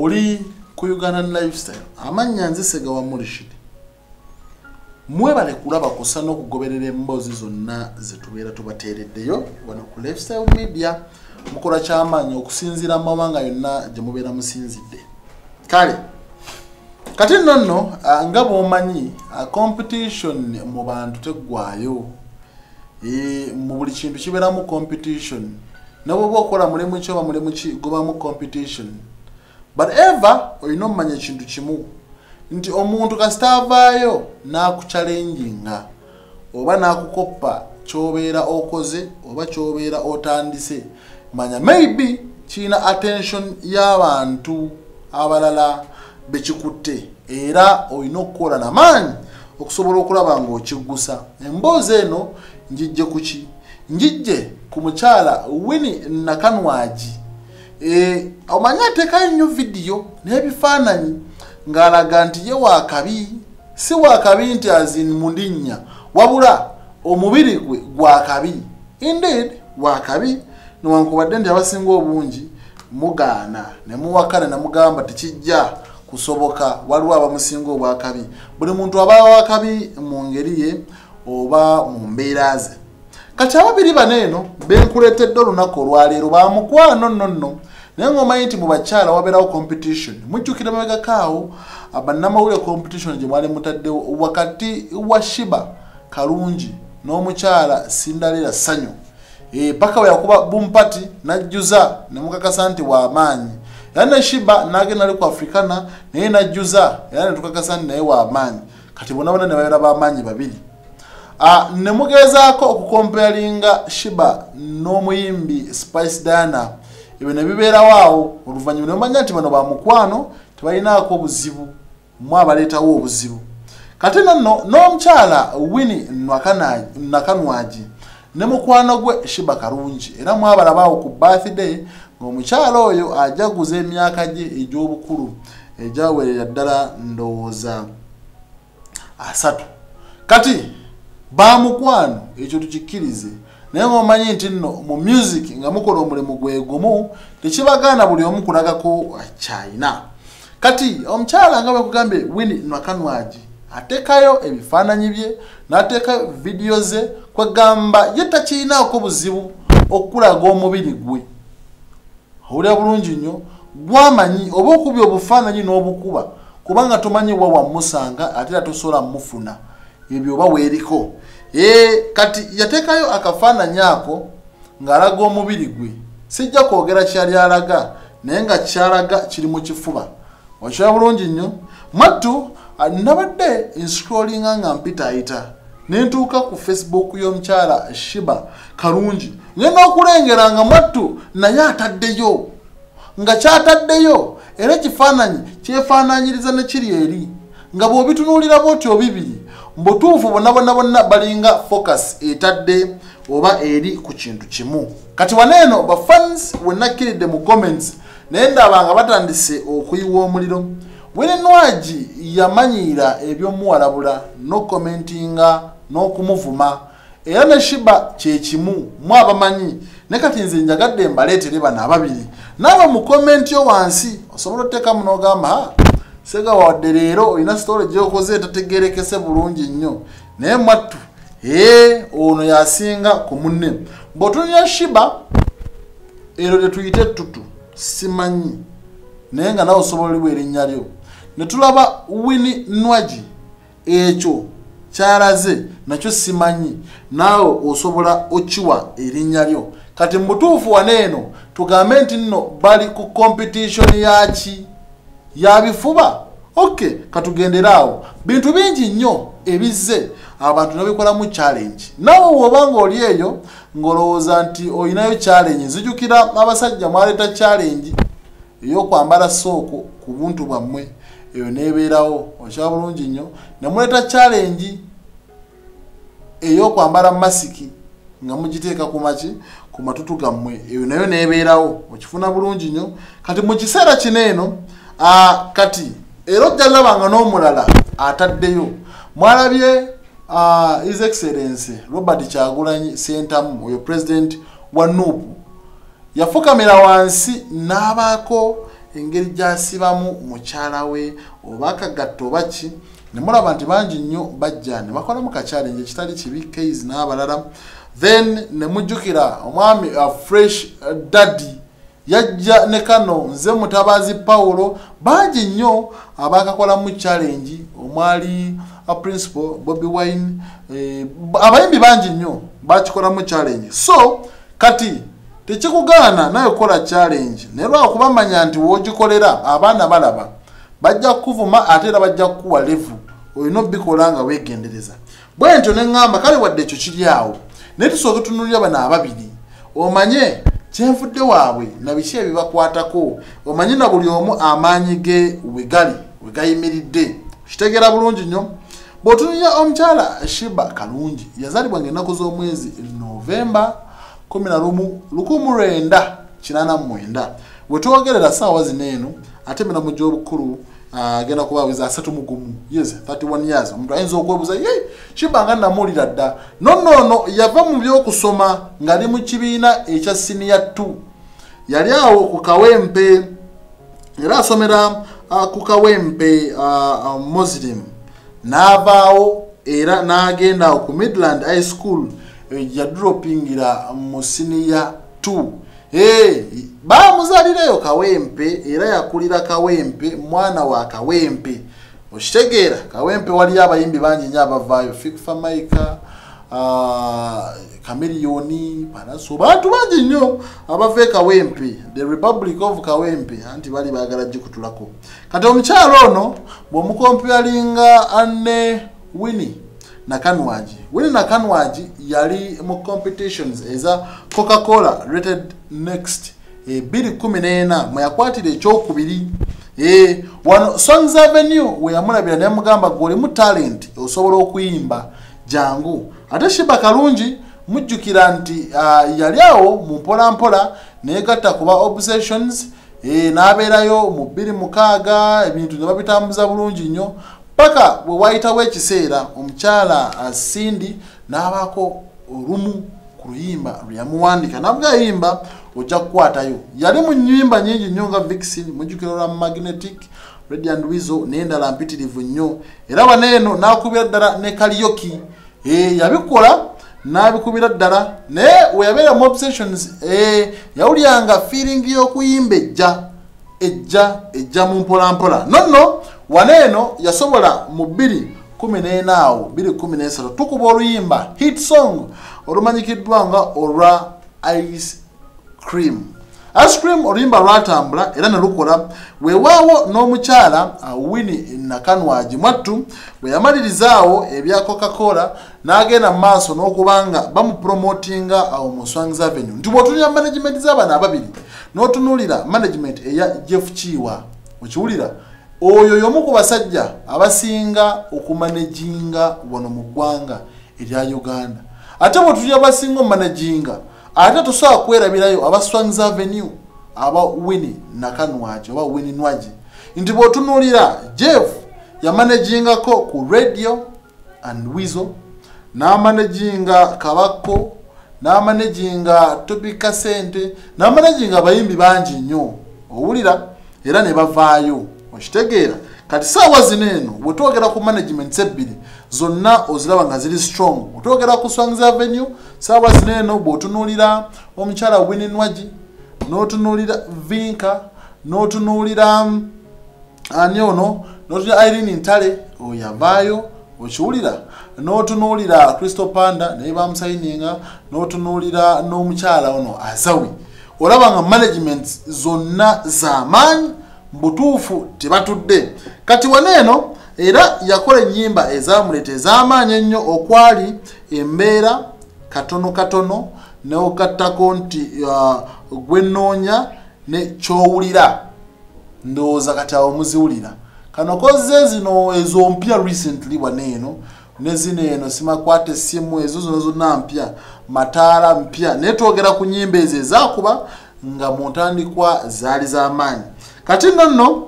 oli ku Uganda Lifestyle amanya nze Segawa Murishid mwebale kulaba kusa n'okugoberera emboozi zonna zetubeera tubateereddeyo wano ku Lifestyle Media mukola ky'amaanyi okusinziira mu mawanga yonna gye mubeera musinzidde. Kale kati nno nga bw'omanyi competition mu bantu teggwaayo, mu buli kintu kibeeramu competition, ne bw'oba okola mulimu ki oba mulimu ki gubamu competition. But ever olina omanya ekintu kimu nti omuntu kasita avaayo n'akuchallenginga oba n'akukoppa ky'obeera okoze oba ky'obeera otandise, manya maybe kiina attention y'abantu abalala bekikutte era olina okukola n'amaanyi okusobola okulaba ng'okiggusa. Emboozi eno njijje ku ki? Njijje ku mukyala Winnie Nakanwagi. Omanya ateekayo nnyo vidiyo n'ebifaananyi ng'alaga nti ye waakabi, si waakabi nti azin mundinnya, wabula omubiri gwe gwakabi. Indeed waakabi, newankubadde nti abasinga obungi mugaana ne muwakana ne mugamba tekijja kusoboka, waliwo abamusinga obwakabi. Buli muntu aba wakabi mu ngeri ye oba mu mbeera ze. Kati ababiri bano eno benkuleetedde olunaku olwaleero bamukwano nno. Naye ng'omanyi nti mu bakyala wabeerawo competition. Mujjukira mabegakaawo bannamawulire competition gye mwali mutaddewo wakati wa Shiba Kalungi n'omukyala Sindalira Sanyu. Paka we yakuba bumpati najjuza ne mukakasa nti wa amaanyi. Yana Shiba n'agenda ali ku Africana naye najjuza era ne tukakasa nti naye wa amaanyi. Kati bonna ne babeera b'amaanyi babiri. Ne mugezaako okukomparinga Shiba n'omuyimbi Spice Diana. Ibe ne bibeerawo awo oluvannyuma ne bamanya nti bano ba mukwano tebalinaako obuzibu mu abaleetawo obuzibu. Kati nno n'omukyala Winnie Nakanwagi ne mukwano gwe Shiba Kalungi era mwabalabaawo ku birthday ng'omukyala oyo ajaguza emyaka gye egy'obukulu egyawerera ddala ndowooza 3. Kati ba mukwano ekyo tukikkirize. Naye ng'omanyi nti nno mu music nga mukola omulimu gwe gumu tekibagaana buli omu kulagako China. Kati omukyala nga bwe kugambye Winnie Nakanwagi ateekayo ebifaananyi bye n'ateekayo vidiyo ze kwegamba ye takiinaako buzibu okulaga omubiri gwe. Owulira bulungi nnyo gwamanyi oba okubya obufaananyi n'obukuba kubanga tomanyi wa wamusanga ate era tosobola mufuna ebyo oba weeriko. Kati yateekayo akafaananyi ako ng'alaga omubiri gwe. Sijja kwogera kyali alaga naye nga kyalaga kiri mu kifuba. Okiraba bulungi nnyo. Mwattu nabadde inscrollinga nga mpitaayita ne ntuuka ku Facebook y'omukyala Shiba Kalungi ngenda okulengera nga mwattu naye ataddeyo nga kyataddeyo era ekifaananyi kyefaananyiriza ne kiri eri nga bw'obitunuulira bw'otyo bibiri mbutuufu bonna balinga focus etadde oba eri ku kintu kimu. Kati waneeno ba fans wenakkiridde mu comments naye ndaba nga batandise okuyiwa omuliro. Winnie Nakanwagi yamanyiira eby'omuwalabula n'okomentinga n'okumuvuma era ne Shiba kye kimu mu abamanyi. Ne kati nze njagadde mbaleetere bano ababiri naaba mu komenti yo wansi osobola otteekamu n'ogamba Segawa wadde leero olina story gy'okoze tategeerekese bulungi nnyo naye mwattu ono yasinga ku munne. Bw'otunulira Shiba ero lye tuyite tutu simanyi naye nga nawe osobola oliwa erinnya lyo. Ne tulaba Winnie Nakanwagi ekyo kyalaze nakyo simanyi naawe osobola okiwa erinnya lyo. Kati mu butuufu waneeno tugambe nti nno bali ku competition yaki yabifuba. Okay, katugenderaawo bintu bingi nnyo ebizze abantu nabikolamu challenge. Nawe wobanga oli eyo ngolowooza nti olinayo challenge, nzijukira abasajja mwaleeta challenge ey'okwambala sooko ku buntu bwammwe eyo neebeerawo. Okya bulungi nnyo ne muleeta challenge ey'okwambala masiki nga mugiteeka ku maki ku matutu gammwe eyo nayo neebeerawo. Okifuna bulungi nnyo. Kati mu kiseera kino eno kati era ojjalabanga n'omulala ataddeyo. Mwalabye His Excellency Robert Kyagulanyi Ssentamu oyo president wa NUP yafukamira wansi n'abaako engeri gyasibamu mukyala we oba akagatto oba ki ne mulaba nti bangi nnyo bajja ne bakolamu ka challenge ekitali kibi case n'abalala then ne mujjukira omwami fresh daddy yajja ne kano nze Mutabazi Paulo bangi nnyo abakakolamu challenge omwali a principal Bobby Wine abayimbi bangi nnyo bakikolamu challenge so kati tekikugaana naye kola challenge ne lwa kubamanya nti wogikolera abaana balaba bajja kuvuma ate era bajja kuwa level oyino bikola nga wegendereza bwentyo ne ngamba kale wadde ekyo kiri awo naye tusooke tunulira bano ababiri omanye kyenvudde waabwe na biki ebibakwatako omanye na buli omu amaanyi ge wegayimiridde kitegeera bulungi nnyo bw'otunuulira omukyala Shiba Kalungi yazaalibwa ng'ennaku z'omwezi Novemba 1989 bwe twogerera ssaawa zino eno ate mina mu gy'obukulu agenda kuba aweza 31 yes 31 years omuntu ayinza okwebuuza Shiba nga namuwulira dda nono yava mu by'okusoma ng'ali mu kibiina ekya senior 2 yali awo ku Kawempe era asomera ku Kawempe Muslim n'avaawo era n'agenda ku Midland High School yadropingira mu senior 2 bamuzalireyo Kawempe era yakulira Kawempe mwana wa Kawempe okitegeera Kawempe wali abayimbi bangi nnyo abavaayo Fikfa Maika Chameleone Palaso bantu bangi nnyo abava Kawempe the Republic of Kawempe anti bali baagala gikutulako kati omukyalo ono bw'omukompeyalinga Anne Winnie Nakanwaji yali mu competitions eza Coca-Cola rated next 2014 mwe yakwatira ekyokubiri wano Songs Avenue we yamulabira ne mugamba goli mu talent osobola okuyimba jangu ate Shiba Kalungi mujjukira nti yali awo mu mpola neegatta kuba Obsessions n'abeerayo mu 2006 ebintu ne babitambuza bulungi nnyo paka bwe wayitawo ekiseera omukyala Cindy n'abaako olumu ku luyimba lweyamuwandika nabwo ayimba ojja kukwatayo yali mu nnyimba nyingi nnyo nga Vixen mujjukira lwa Magnetic Red and Weasel n'endala mpitirivu nnyo era waneeno n'akubira ddala ne karaoke yabikola n'abikubira ddala naye we yabeera mu Obsessions yawulyanga feeling y'okuyimba ejja mu mpolampola nonno waneeno yasobola mu 2013 tukuba oluyimba hit song olumanyikiddwa nga olwa Ice Cream oluyimba lwatambula era ne lukola weewaawo n'omukyala Winnie Nakanwaji mwattu bwe yamalirizaawo ebya Coca-Cola n'agenda mu maaso n'okubanga bamupromotinga awo mu Songs Avenue nti bw'otunulira management z'abana ababiri n'otunuulira management eya Jeff Chiwa okiwulira oyo y'omu ku basajja abasinga okumanaginga wano mu ggwanga erya Uganda ate bw'otunulira abasinga omanaginga ate tusobola kwerabirayo aba Songs Avenue aba Winnie Nakanwaji oba Winnie Nwaji nti bw'otunuulira Jeff yamanagingako ku Radio and Weasel n'amanaginga Kabako n'amanaginga Tobika Sente n'amanaginga abayimbi bangi nnyo owulira era ne bavaayo okitegeera kati saawa zino eno bwe twogera ku management ebbiri zonna oziraba nga ziri strong otwogera ku Songs Avenue saawa zino eno bw'otunuulira omukyala Winnie Nwaji n'otunuulira Vinka n'otunuulira ani ono n'otunuulira Irene Ntale oyavaayo okiwulira n'otunuulira Crystal Panda naye bamusayininga n'otunuulira n'omukyala ono Azawi olaba nga management zonna z'amaanyi mbutuufu tebatudde kati waneeno era yakola ennyimba ezamuleeta ez'amaanyi ennyo okwali embeera katono n'okattako nti gwenoonya ne kyowulira ndowooza kati awo muziwulira kano koze zino ezompya recently waneeno ne zino eno simakwata essimu ezo zonna mpya mataala mpya naye twogera ku nnyimba ezo ezaakuba nga mu ntandikwa zaali z'amaanyi kati nno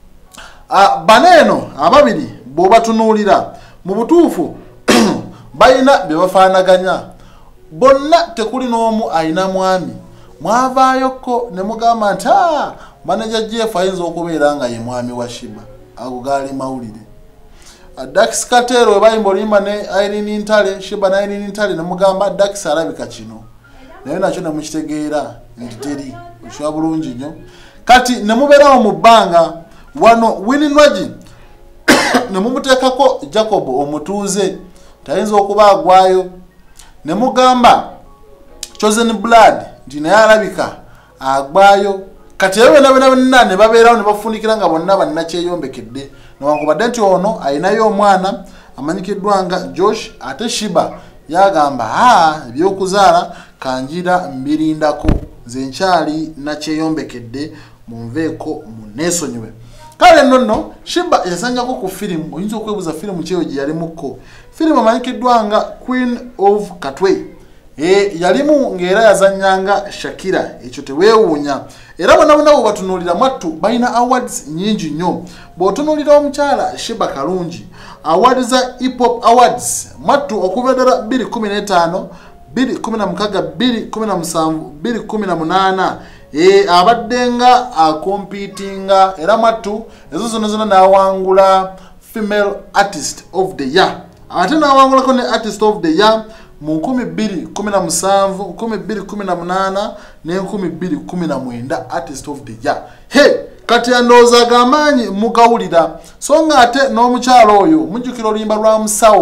baneeno ababiri bw'obatunuulira mu butuufu balina bye bafaanaganya bonna tekuli n'omu alina mwami mwavaayoko ne mugamba nti manager Jeff ayinza okubeera nga ye mwami wa Shiba ago gali mawulire Dax Katero bayimba olimba ne Irene Ntale Shiba na Irene Ntale ne mugamba Dax alabika kino naye nakyo namukitegeera nti teri oshwa bulungi nnyo kati ne mubeerawo mu bbanga wano Winnie Nwaji ne mumuteekako Jacob omutuuze tayinza okuba agwayo ne mugamba Chosen Blood nti naye alabika agwayo kati yewe na ne babeerawo ne bafunikira nga bonna bannakyeyombekedde newankubadde nti ono ayinayo omwana amanyikiddwa nga Josh ate Shiba yagamba ebyokuzaala kanjira mbirindako nze nkyali nakyeyombekedde munveeko muneesonyiwe kale nonno Shiba yasanyako ku firimu oyinza okwebuuza firimu kyeyo gye yalimuko firimu amanyikiddwa nga Queen of Katwe yalimu ng'era yazanyanga Shakira ekyo teweewuunya era bonna bo batunuulira Mwattu balina awards nyingi nnyo bw'otunuulira omukyala Shiba Kalungi awards za Hip Hop Awards Mwattu okuva ddala 2015 2016 2017 2018 abadde nga akompitinga era Mwattu ezo zonna n'awangula Female Artist of the Year ate n'awangulako ne Artist of the Year mu 2017 2018 ne 2019 Artist of the Year kati andooza gamaanyi mugawulira so nga ate n'omukyalo oyo mujjukira oluyimba lwa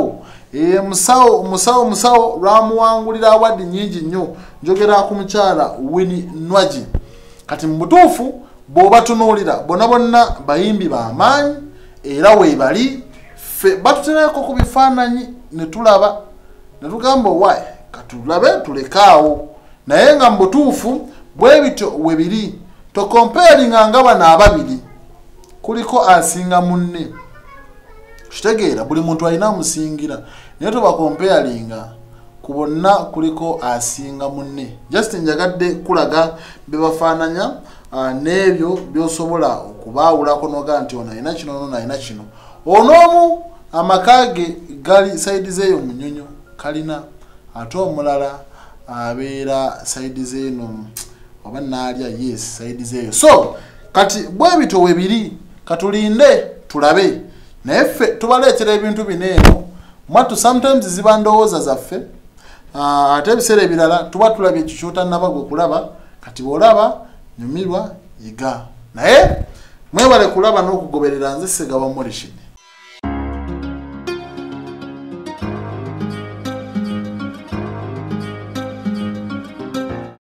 musawo lwamuwangulira awadi nyingi nnyo njogera ku mukyala Winnie Nwaji kati mu butuufu bw'obatunuulira bonna bayimbi b'amaanyi era weebali ffe batuteerako ku bifaananyi ne tulaba ne tugamba wayi katulabe tulekaawo naye nga mu butuufu bwe bityo we biri tokomparinga nga bano ababiri kuliko asinga munne kitegeera buli muntu alina amusingira naye tobakomparinga ku bonna kuliko asinga munne just njagadde kulaga bebafaananya n'ebyo by'osobola okubaawulako noga nti ono alina kino ono alina kino onoomu amaka ge gali saidi zeeyo munyonyo kalina ate omulala abeera saidi zeeno oba naalya yes saidi zeeyo so kati bwe bito we biri katulinde tulabe naye ffe tubaleetera ebintu bineeno Mwattu sometimes ziba ndowooza zaffe ate ebiseera ebirala tuba tulabye ekyo kyotannaba gwe kulaba kati bw'olaba nyumirwa yiga naye mwebale kulaba n'okugoberera nze Ssekaba Morishid